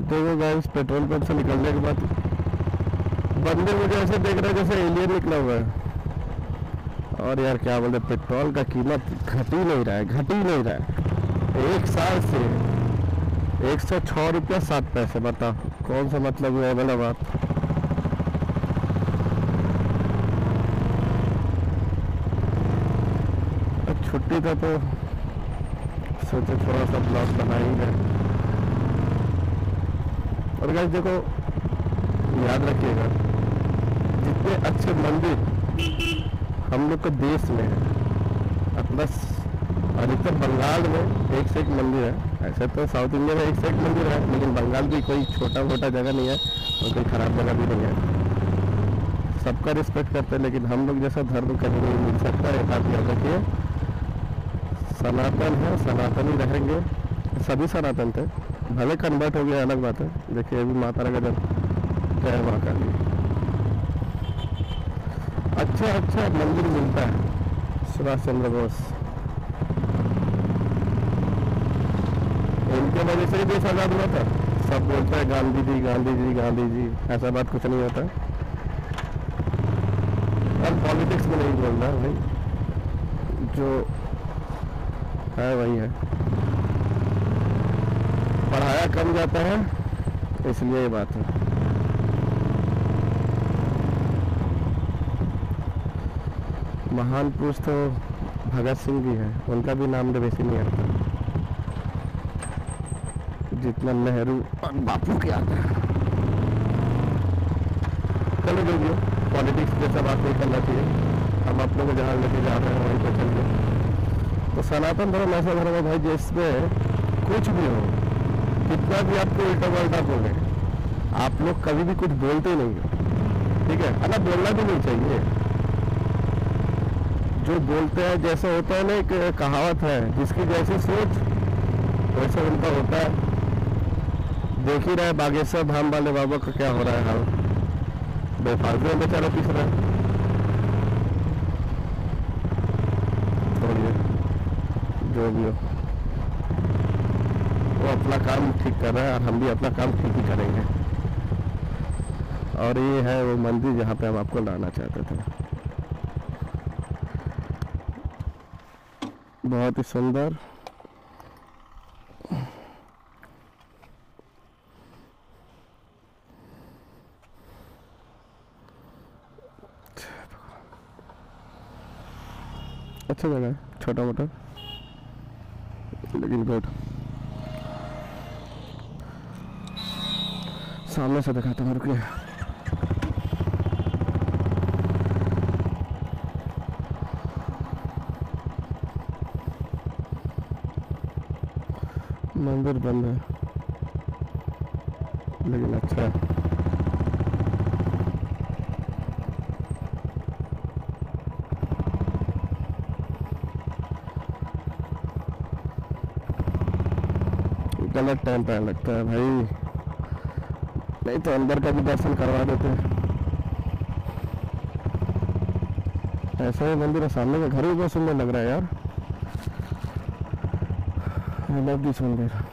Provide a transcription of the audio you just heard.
देखो guys, petrol pump से निकलने के बाद बंदे मुझे ऐसे देख रहे हैं जैसे एलियन निकला हुआ है। और यार क्या बोले, पेट्रोल का कीमत घट ही नहीं रहा है, घट ही नहीं रहा है। एक साल से 106 रुपया 7 पैसे, बताओ कौन सा मतलब है वाला बात। छुट्टी था तो सोचे थोड़ा सा ब्लॉग बनाएंगे। और गाइस देखो, याद रखिएगा, जितने अच्छे मंदिर हम लोग के देश में है, अपना अधिकतर बंगाल में एक से एक मंदिर है। ऐसे तो साउथ इंडिया में एक से एक मंदिर है, लेकिन बंगाल भी कोई छोटा मोटा जगह नहीं है और कोई ख़राब जगह भी नहीं है। सबका रिस्पेक्ट करते हैं, लेकिन हम लोग जैसा धर्म कहीं नहीं मिल सकता है। बात याद रखिए, सनातन है, सनातन ही रहेंगे। सभी सनातन थे, भले कन्वर्ट हो गया अलग बात है। देखिए अभी माता का जब जय माँ काली, अच्छा मंदिर मिलता है। सुभाष चंद्र बोस, उनके वजह से ही देश आज़ाद हुआ था। सब बोलते हैं गांधी जी गांधी जी गांधी जी, ऐसा बात कुछ नहीं होता। अब पॉलिटिक्स में नहीं बोलना भाई, जो है वही है। पढ़ाया कम जाता है, इसलिए ये बात है। महान पुरुष तो भगत सिंह भी है, उनका भी नाम तो वैसे नहीं आता जितना नेहरू और बापू के आता है। चलो जो भी हो, पॉलिटिक्स जैसा बात नहीं करना चाहिए। हम अपने को जहाँ लेके जा रहे हैं वहीं पर चलिए। तो सनातन धर्म ऐसा धर्म है भाई जिसमें कुछ भी हो, कितना भी आपको उल्टा पल्टा बोले, आप लोग कभी भी कुछ बोलते ही नहीं हो, ठीक है। अगर बोलना भी नहीं चाहिए, जो बोलते हैं जैसे होता है ना, एक कहावत है, जिसकी जैसी सोच वैसे उनका होता है। देख ही रहे बागेश्वर धाम वाले बाबा का क्या हो रहा है हाल, बेफालतू में बेचारा पिस रहा है। जो भी हो, वो अपना काम ठीक कर रहा है और हम भी अपना काम ठीक ही करेंगे। और ये है वो मंदिर जहाँ पे हम आपको लाना चाहते थे। बहुत ही सुंदर, अच्छा जगह है, छोटा मोटा लेकिन गुड। सामने से दिखाता हूँ, रुकिए। मंदिर बंद है लेकिन अच्छा है। गलत टाइम पे लगता है भाई, नहीं तो अंदर का भी दर्शन करवा देते। ऐसा ही मंदिर है, सामने का घर भी बहुत सुंदर लग रहा है यार। आई लव दिस मंदिर।